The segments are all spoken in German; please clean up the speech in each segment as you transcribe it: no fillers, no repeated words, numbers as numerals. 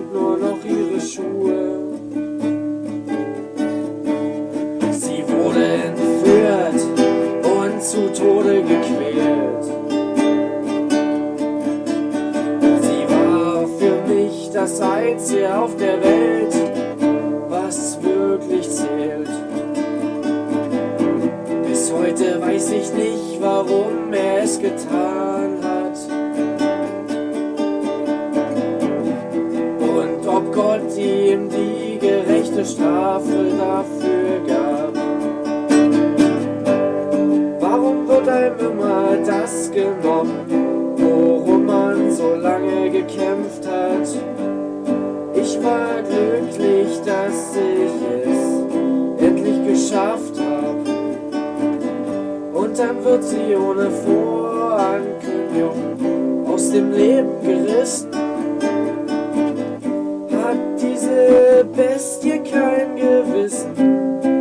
und nur noch ihre Schuhe. Sie wurde entführt und zu Tode gequält. Sie war für mich das Einzige auf der Welt, was wirklich zählt. Bis heute weiß ich nicht, warum er es getan hat und ob Gott ihm die gerechte Strafe dafür gab. Warum wird einem immer das genommen, worum man so lange gekämpft hat? Ich war glücklich, dass ich es endlich geschafft habe. Und dann wird sie ohne Vorankündigung aus dem Leben gerissen. Hat diese Bestie kein Gewissen?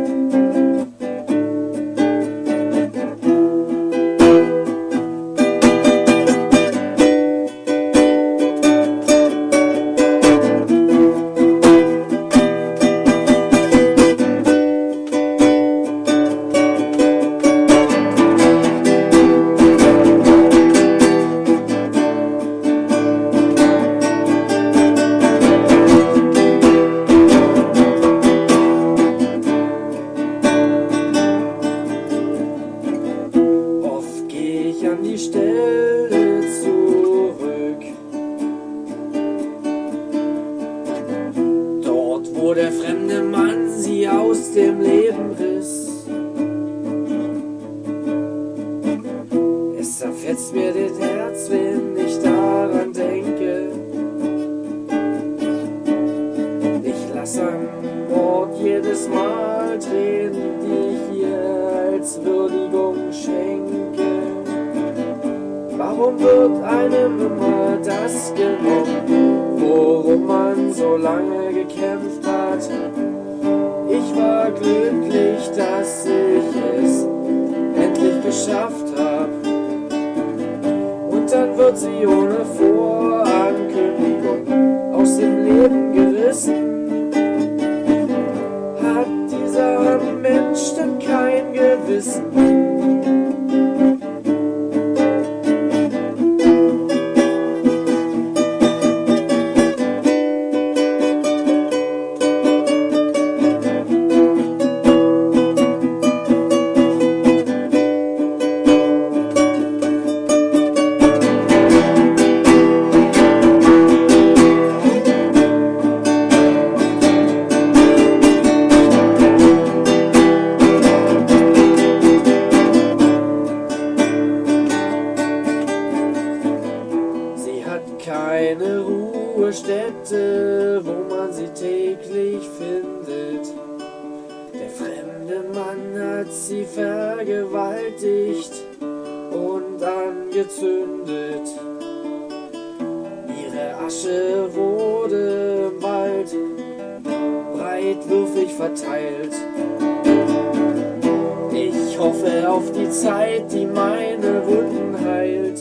An die Stelle zurück, dort wo der fremde Mann sie aus dem Leben riss. Es zerfetzt mir das Herz, wenn ich daran denke. Ich lasse am Ort jedes Mal Tränen, die ich ihr als Würdigung schenke. Warum wird einem immer das genommen, worum man so lange gekämpft hat? Ich war glücklich, dass ich es endlich geschafft habe. Und dann wird sie ohne Vorankündigung aus dem Leben gerissen. Hat dieser Mensch denn kein Gewissen? Keine Ruhestätte, wo man sie täglich findet. Der fremde Mann hat sie vergewaltigt und angezündet. Ihre Asche wurde im Wald breitwürfig verteilt. Ich hoffe auf die Zeit, die meine Wunden heilt.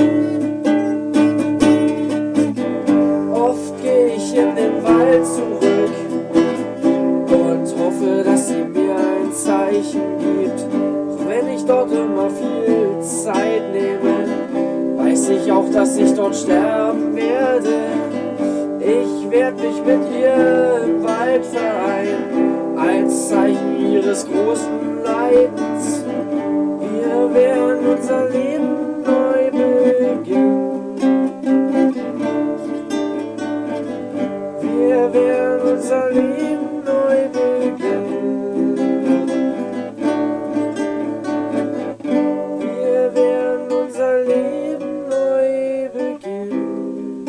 In den Wald zurück und hoffe, dass sie mir ein Zeichen gibt. Auch wenn ich dort immer viel Zeit nehme, weiß ich auch, dass ich dort sterben werde. Ich werde mich mit ihr im Wald vereinen, als Zeichen ihres großen Leidens. Wir werden unser Leben neu beginnen. Wir werden unser Leben neu beginnen. Wir werden unser Leben neu beginnen.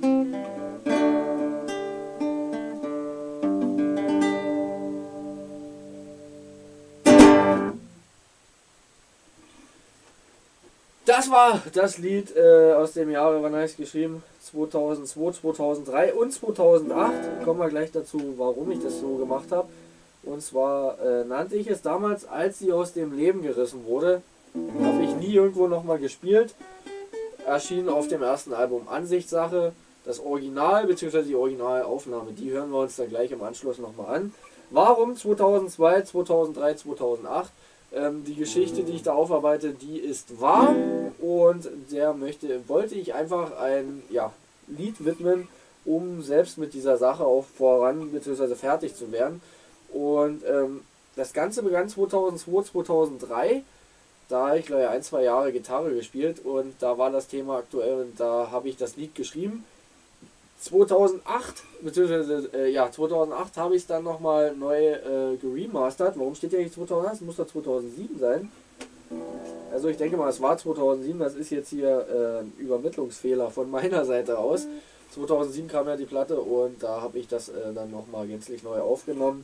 Das war das Lied aus dem Jahre, wann heißt es geschrieben? 2002, 2003 und 2008. Kommen wir gleich dazu, warum ich das so gemacht habe. Und zwar nannte ich es damals, als sie aus dem Leben gerissen wurde. Habe ich nie irgendwo nochmal gespielt. Erschien auf dem ersten Album Ansichtssache. das Original bzw. die Originalaufnahme, die hören wir uns dann gleich im Anschluss nochmal an. Warum 2002, 2003, 2008? Die Geschichte, die ich da aufarbeite, die ist wahr und wollte ich einfach ein Lied widmen, um selbst mit dieser Sache auch voran bzw. fertig zu werden. Und das Ganze begann 2002, 2003. Da habe ich gleich 1-2 Jahre Gitarre gespielt und da war das Thema aktuell und da habe ich das Lied geschrieben. 2008, beziehungsweise 2008 habe ich es dann nochmal neu geremastert. Warum steht hier nicht 2008? Es muss doch 2007 sein. Also ich denke mal, es war 2007, das ist jetzt hier ein Übermittlungsfehler von meiner Seite aus. 2007 kam ja die Platte und da habe ich das dann nochmal gänzlich neu aufgenommen.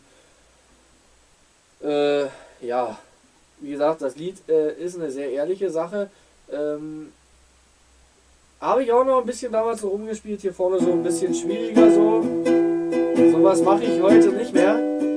Ja, wie gesagt, das Lied ist eine sehr ehrliche Sache. Habe ich auch noch ein bisschen damals so rumgespielt, hier vorne so ein bisschen schwieriger so. Sowas mache ich heute nicht mehr,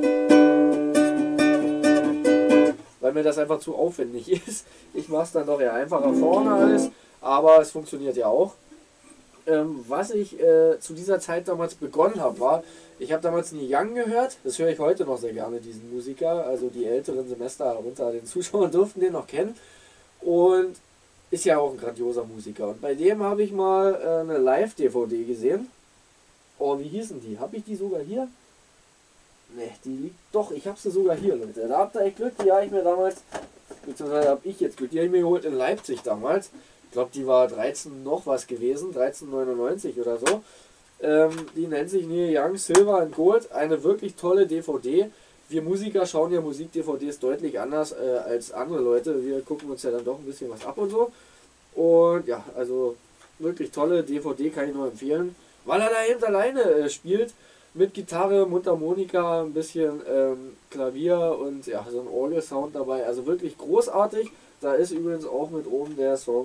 weil mir das einfach zu aufwendig ist. Ich mache es dann doch eher einfacher vorne alles, aber es funktioniert ja auch. Was ich zu dieser Zeit damals begonnen habe, war, ich habe damals Neil Young gehört, das höre ich heute noch sehr gerne, diesen Musiker, also die älteren Semester unter den Zuschauern durften den noch kennen und ist ja auch ein grandioser Musiker. Und bei dem habe ich mal eine Live-DVD gesehen. Oh, wie hießen die? Habe ich die sogar hier? Ne, die liegt doch, ich habe sie sogar hier, Leute. Da habt ihr echt Glück, die habe ich mir damals, beziehungsweise habe ich jetzt Glück, die habe ich mir geholt in Leipzig damals. Ich glaube, die war 13 noch was gewesen, 13,99 oder so. Die nennt sich Neil Young Silver and Gold, eine wirklich tolle DVD. Wir Musiker schauen ja Musik-DVDs deutlich anders als andere Leute. Wir gucken uns ja dann doch ein bisschen was ab und so. Und ja, also wirklich tolle DVD, kann ich nur empfehlen. Weil er da eben alleine spielt, mit Gitarre, Mundharmonika, ein bisschen Klavier und ja, so ein Orgelsound dabei. Also wirklich großartig. Da ist übrigens auch mit oben der Song,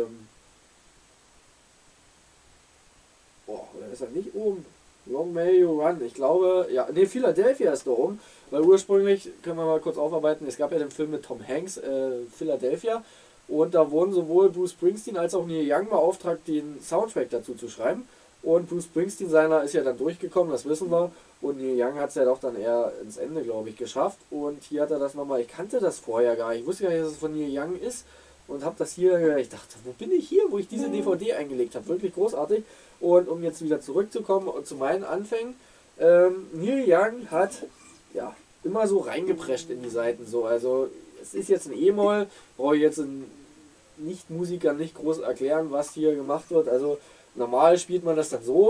oder ist er nicht oben? Long May You Run. Ich glaube, ja, ne, Philadelphia ist da oben, weil ursprünglich, können wir mal kurz aufarbeiten, es gab ja den Film mit Tom Hanks, Philadelphia, und da wurden sowohl Bruce Springsteen als auch Neil Young beauftragt, den Soundtrack dazu zu schreiben. Und Bruce Springsteen seiner ist ja dann durchgekommen, das wissen wir. Und Neil Young hat es ja doch dann eher ins Ende, glaube ich, geschafft. Und hier hat er das nochmal, ich kannte das vorher gar nicht, ich wusste gar nicht, dass es von Neil Young ist. Und habe das hier, ich dachte, wo bin ich hier, wo ich diese DVD eingelegt habe. Wirklich großartig. Und um jetzt wieder zurückzukommen zu meinen Anfängen, Neil Young hat ja immer so reingeprescht in die Saiten. So. Also es ist jetzt ein E-Moll, brauche ich jetzt einen Nicht-Musiker nicht groß erklären, was hier gemacht wird. Also normal spielt man das dann so.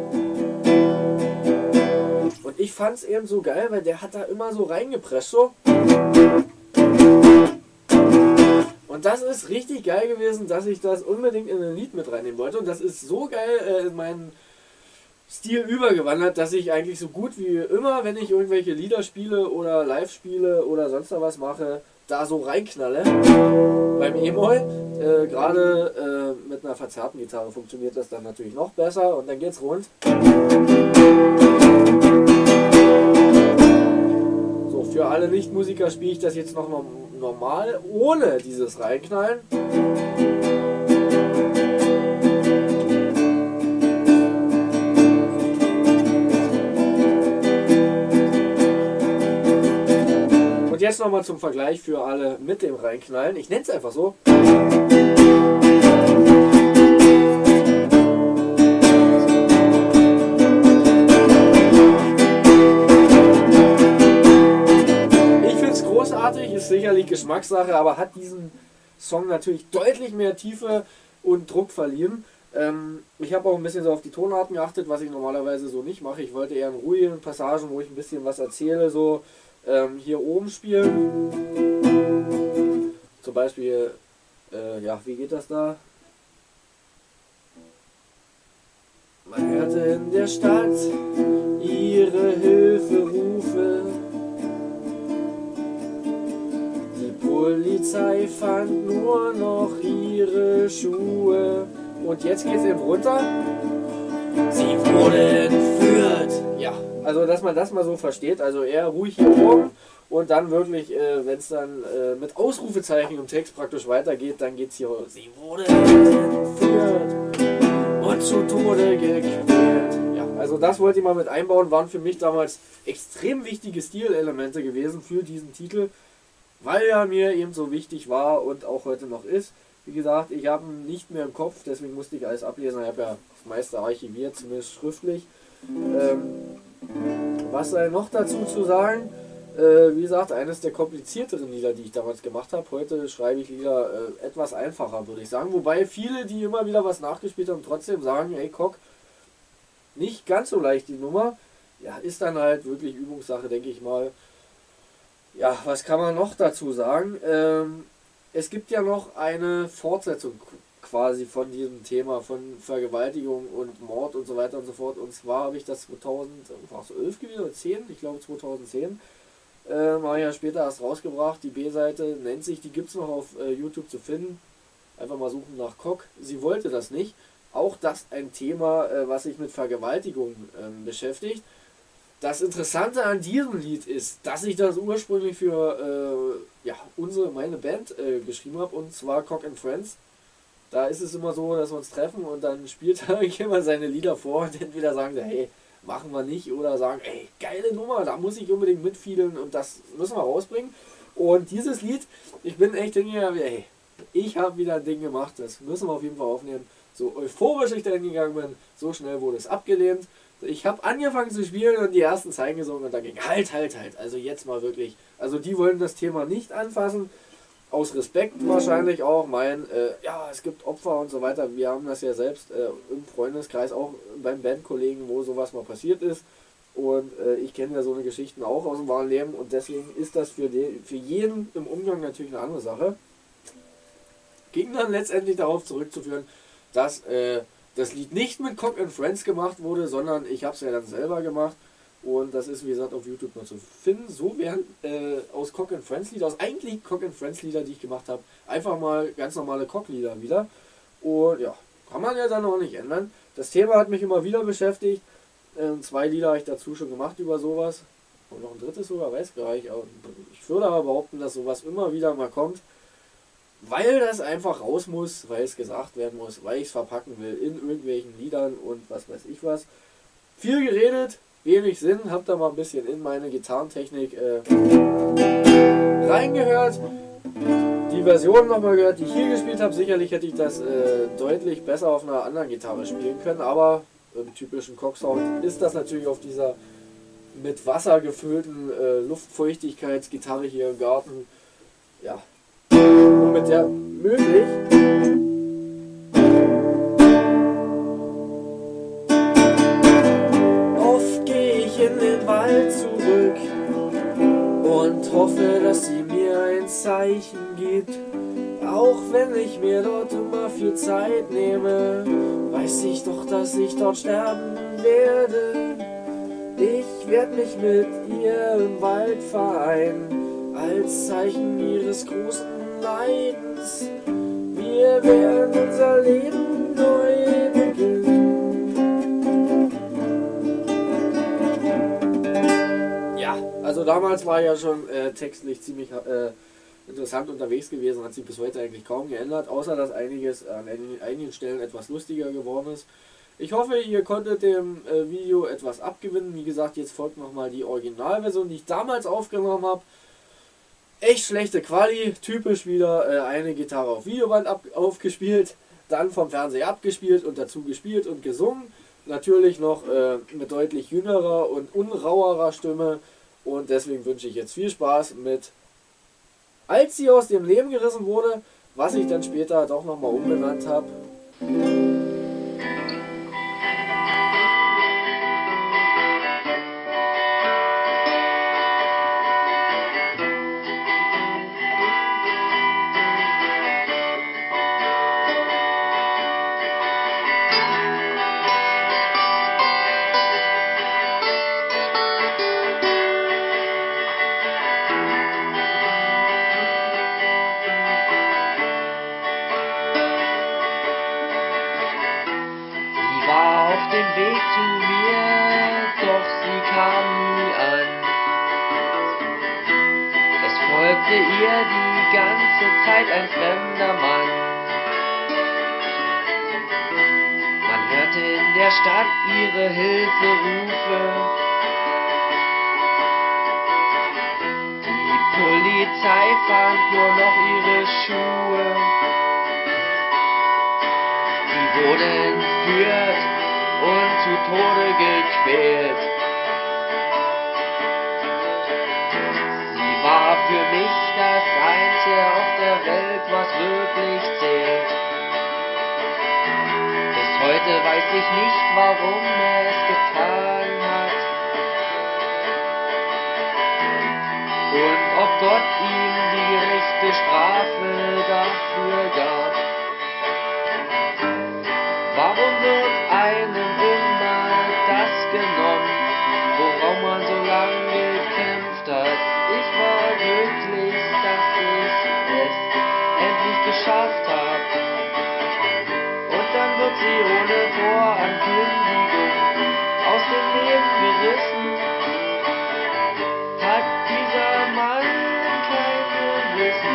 Und ich fand es eben so geil, weil der hat da immer so reingeprescht. So. Und das ist richtig geil gewesen, dass ich das unbedingt in ein Lied mit reinnehmen wollte. Und das ist so geil in meinen Stil übergewandert, dass ich eigentlich so gut wie immer, wenn ich irgendwelche Lieder spiele oder live spiele oder sonst was mache, da so reinknalle. Beim E-Moll, gerade mit einer verzerrten Gitarre funktioniert das dann natürlich noch besser und dann geht's rund. So, für alle Nichtmusiker spiele ich das jetzt noch normal, ohne dieses Reinknallen. Und jetzt nochmal zum Vergleich für alle mit dem Reinknallen. Ich nenne es einfach so. Ist sicherlich Geschmackssache, aber hat diesen Song natürlich deutlich mehr Tiefe und Druck verliehen. Ich habe auch ein bisschen so auf die Tonarten geachtet, was ich normalerweise so nicht mache. Ich wollte eher in ruhigen Passagen, wo ich ein bisschen was erzähle, so hier oben spielen. Zum Beispiel, ja, wie geht das da? Man hörte in der Stadt ihre Hilferufe. Polizei fand nur noch ihre Schuhe. Und jetzt geht's eben runter. Sie wurde entführt. Ja, also dass man das mal so versteht. Also eher ruhig hier oben. Und dann wirklich, wenn es dann mit Ausrufezeichen im Text praktisch weitergeht, dann geht's hier. Sie wurde entführt. Und zu Tode gequält. Ja, also das wollte ich mal mit einbauen, waren für mich damals extrem wichtige Stilelemente gewesen für diesen Titel, weil er mir eben so wichtig war und auch heute noch ist. Wie gesagt, ich habe ihn nicht mehr im Kopf, deswegen musste ich alles ablesen. Ich habe ja das meiste archiviert, zumindest schriftlich. Was sei noch dazu zu sagen? Wie gesagt, eines der komplizierteren Lieder, die ich damals gemacht habe. Heute schreibe ich Lieder etwas einfacher, würde ich sagen. Wobei viele, die immer wieder was nachgespielt haben, trotzdem sagen, ey Cock, nicht ganz so leicht die Nummer. Ja, ist dann halt wirklich Übungssache, denke ich mal. Ja, was kann man noch dazu sagen? Es gibt ja noch eine Fortsetzung quasi von diesem Thema, von Vergewaltigung und Mord und so weiter und so fort. Und zwar habe ich das 2011 gewesen oder 10, ich glaube 2010, mal ja später erst rausgebracht. Die B-Seite nennt sich, die gibt es noch auf YouTube zu finden. Einfach mal suchen nach Cock. Sie wollte das nicht. Auch das ein Thema, was sich mit Vergewaltigung beschäftigt. Das Interessante an diesem Lied ist, dass ich das ursprünglich für ja, meine Band geschrieben habe, und zwar Cock and Friends. Da ist es immer so, dass wir uns treffen und dann spielt da jemand seine Lieder vor und entweder sagen sie, hey, machen wir nicht, oder sagen, ey, geile Nummer, da muss ich unbedingt mitfielen und das müssen wir rausbringen. Und dieses Lied, ich bin echt hingegangen, hey, ich habe wieder ein Ding gemacht, das müssen wir auf jeden Fall aufnehmen. So euphorisch ich da hingegangen bin, so schnell wurde es abgelehnt. Ich habe angefangen zu spielen und die ersten Zeilen gesungen und dann ging halt. Also jetzt mal wirklich. Also die wollen das Thema nicht anfassen. Aus Respekt wahrscheinlich auch. Ja, es gibt Opfer und so weiter. Wir haben das ja selbst im Freundeskreis, auch beim Bandkollegen, wo sowas mal passiert ist. Und ich kenne ja so eine Geschichten auch aus dem wahren Leben. Und deswegen ist das für jeden im Umgang natürlich eine andere Sache. Ging dann letztendlich darauf zurückzuführen, dass das Lied nicht mit Cock and Friends gemacht wurde, sondern ich habe es ja dann selber gemacht. Und das ist, wie gesagt, auf YouTube noch zu finden. So wären aus Cock and Friends Lieder, aus eigentlich Cock and Friends Lieder, die ich gemacht habe, einfach mal ganz normale Cock-Lieder wieder. Und ja, kann man ja dann auch nicht ändern. Das Thema hat mich immer wieder beschäftigt. 2 Lieder habe ich dazu schon gemacht über sowas. Und noch ein drittes sogar, weiß gar nicht. Ich würde aber behaupten, dass sowas immer wieder mal kommt. Weil das einfach raus muss, weil es gesagt werden muss, weil ich es verpacken will in irgendwelchen Liedern und was weiß ich was. Viel geredet, wenig Sinn, hab da mal ein bisschen in meine Gitarrentechnik reingehört. Die Version nochmal gehört, die ich hier gespielt habe. Sicherlich hätte ich das deutlich besser auf einer anderen Gitarre spielen können, aber im typischen Cock-Sound ist das natürlich auf dieser mit Wasser gefüllten Luftfeuchtigkeitsgitarre hier im Garten, ja, nur mit der möglich. Oft gehe ich in den Wald zurück und hoffe, dass sie mir ein Zeichen gibt. Auch wenn ich mir dort immer viel Zeit nehme, weiß ich doch, dass ich dort sterben werde. Ich werde mich mit ihr im Wald vereinen, als Zeichen ihres großen Leidens. Wir werden unser Leben neu beginnen. Ja, also damals war ja schon textlich ziemlich interessant unterwegs gewesen, hat sich bis heute eigentlich kaum geändert, außer dass einiges an einigen Stellen etwas lustiger geworden ist. Ich hoffe, ihr konntet dem Video etwas abgewinnen. Wie gesagt, jetzt folgt nochmal die Originalversion, die ich damals aufgenommen habe. Echt schlechte Quali, typisch wieder eine Gitarre auf Videoband aufgespielt, dann vom Fernseher abgespielt und dazu gespielt und gesungen. Natürlich noch mit deutlich jüngerer und unrauerer Stimme, und deswegen wünsche ich jetzt viel Spaß mit Als sie aus dem Leben gerissen wurde, was ich dann später doch nochmal umbenannt habe. Weg zu mir, doch sie kam nie an. Es folgte ihr die ganze Zeit ein fremder Mann. Man hörte in der Stadt ihre Hilfe rufe. Die Polizei fand nur noch ihre Schuhe. Sie wurde entführt und zu Tode gequält. Sie war für mich das Einzige auf der Welt, was wirklich zählt. Bis heute weiß ich nicht, warum er es getan hat und ob Gott ihm die gerechte Strafe dafür gab. Warum wird einem immer das genommen, worauf man so lange gekämpft hat? Ich war glücklich, dass ich es endlich geschafft habe. Und dann wird sie ohne Vorankündigung aus dem Leben gerissen. Hat dieser Mann kein Gewissen?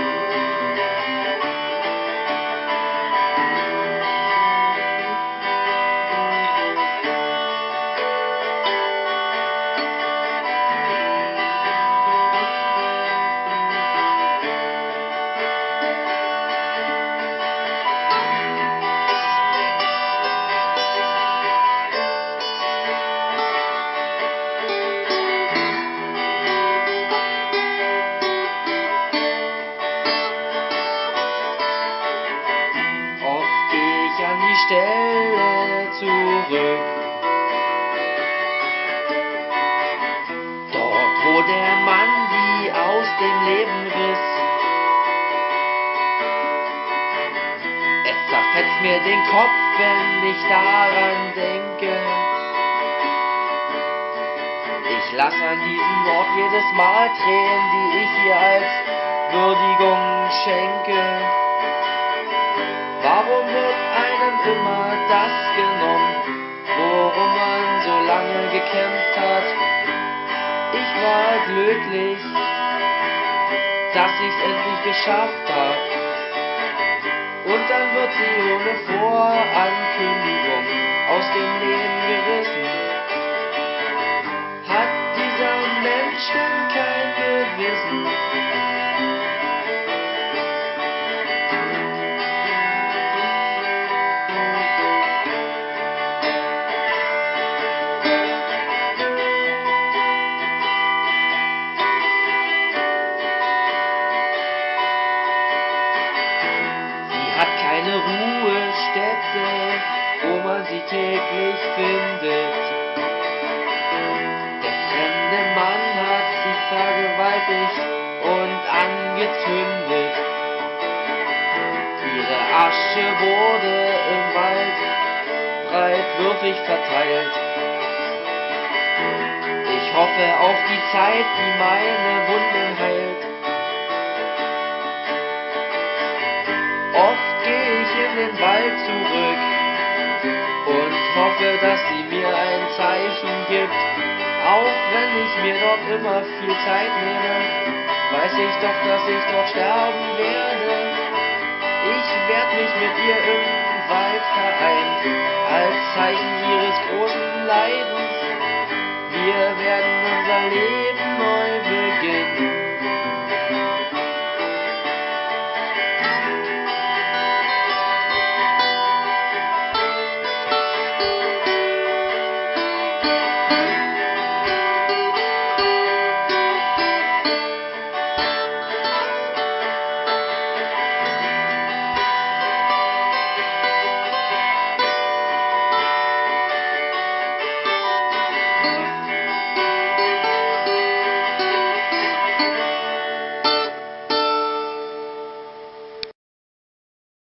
An die Stelle zurück. Dort, wo der Mann die aus dem Leben riss. Es zerfetzt mir den Kopf, wenn ich daran denke. Ich lass an diesem Ort jedes Mal Tränen, die ich ihr als Würdigung schenke. Warum wird einem immer das genommen, worum man so lange gekämpft hat? Ich war glücklich, dass ich's endlich geschafft hab. Und dann wird sie ohne Vorankündigung aus dem Leben gerissen. Hat dieser Mensch denn kein Gewissen? Eine Ruhestätte, wo man sie täglich findet. Der fremde Mann hat sie vergewaltigt und angezündet. Ihre Asche wurde im Wald breitwürfig verteilt. Ich hoffe auf die Zeit, die meine Wunden heilt. Oft gehe ich in den Wald zurück und hoffe, dass sie mir ein Zeichen gibt. Auch wenn ich mir dort immer viel Zeit nehme, weiß ich doch, dass ich dort sterben werde. Ich werd mich mit ihr im Wald vereint, als Zeichen ihres großen Leidens. Wir werden unser Leben